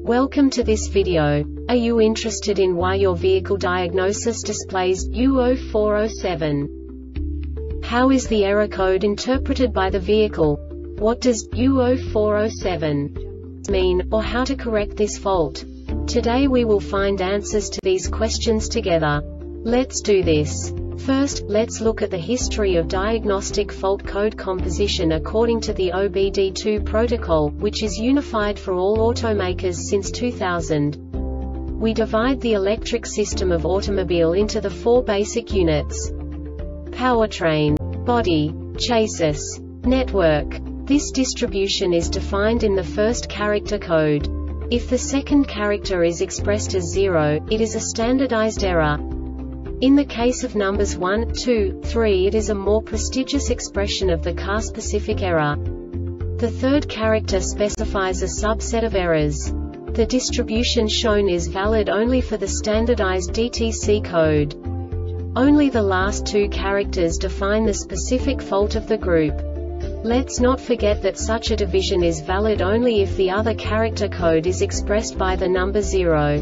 Welcome to this video. Are you interested in why your vehicle diagnosis displays U0407? How is the error code interpreted by the vehicle? What does U0407 mean, or how to correct this fault? Today we will find answers to these questions together. Let's do this. First, let's look at the history of diagnostic fault code composition according to the OBD2 protocol, which is unified for all automakers since 2000. We divide the electric system of automobile into the four basic units: powertrain, body, chassis, network. This distribution is defined in the first character code. If the second character is expressed as 0, it is a standardized error. In the case of numbers 1, 2, 3, it is a more prestigious expression of the car-specific error. The third character specifies a subset of errors. The distribution shown is valid only for the standardized DTC code. Only the last two characters define the specific fault of the group. Let's not forget that such a division is valid only if the other character code is expressed by the number 0.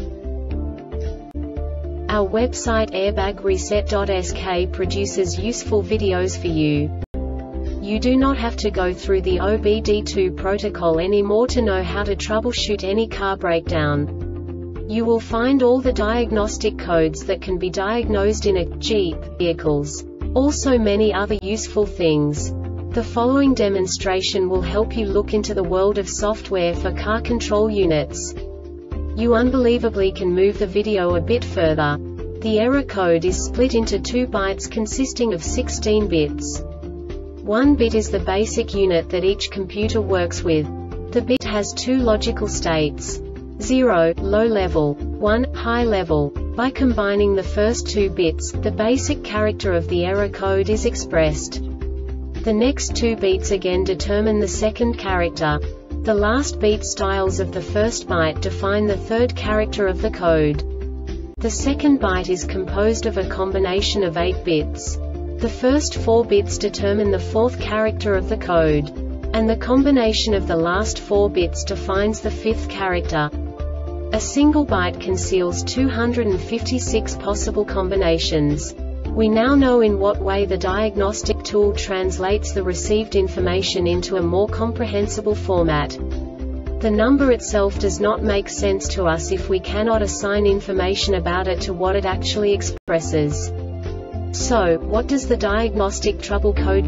Our website airbagreset.sk produces useful videos for you. You do not have to go through the OBD2 protocol anymore to know how to troubleshoot any car breakdown. You will find all the diagnostic codes that can be diagnosed in a Jeep vehicles. Also many other useful things. The following demonstration will help you look into the world of software for car control units. You unbelievably can move the video a bit further. The error code is split into 2 bytes consisting of 16 bits. 1 bit is the basic unit that each computer works with. The bit has 2 logical states: 0, low level, 1, high level. By combining the first 2 bits, the basic character of the error code is expressed. The next 2 beats again determine the second character. The last beat styles of the first byte define the third character of the code. The second byte is composed of a combination of 8 bits. The first 4 bits determine the fourth character of the code. And the combination of the last 4 bits defines the fifth character. A single byte conceals 256 possible combinations. We now know in what way the diagnostic tool translates the received information into a more comprehensible format. The number itself does not make sense to us if we cannot assign information about it to what it actually expresses. So, what does the diagnostic trouble code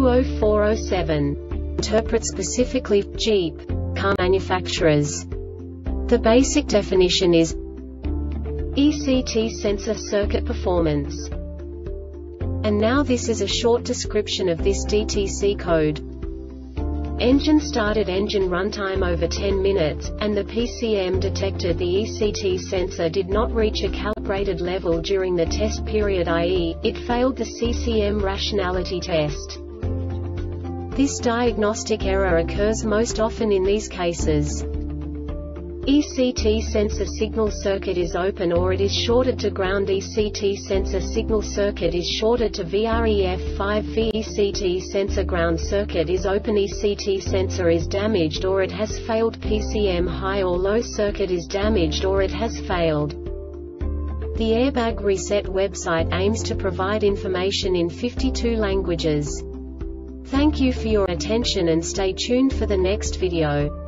U0407 interpret specifically for Jeep car manufacturers? The basic definition is ECT sensor circuit performance. And now this is a short description of this DTC code. Engine started, engine runtime over 10 minutes, and the PCM detected the ECT sensor did not reach a calibrated level during the test period, i.e., it failed the CCM rationality test. This diagnostic error occurs most often in these cases: ECT sensor signal circuit is open or it is shorted to ground. ECT sensor signal circuit is shorted to VREF5V. ECT sensor ground circuit is open. ECT sensor is damaged or it has failed. PCM high or low circuit is damaged or it has failed. The Airbag Reset website aims to provide information in 52 languages. Thank you for your attention and stay tuned for the next video.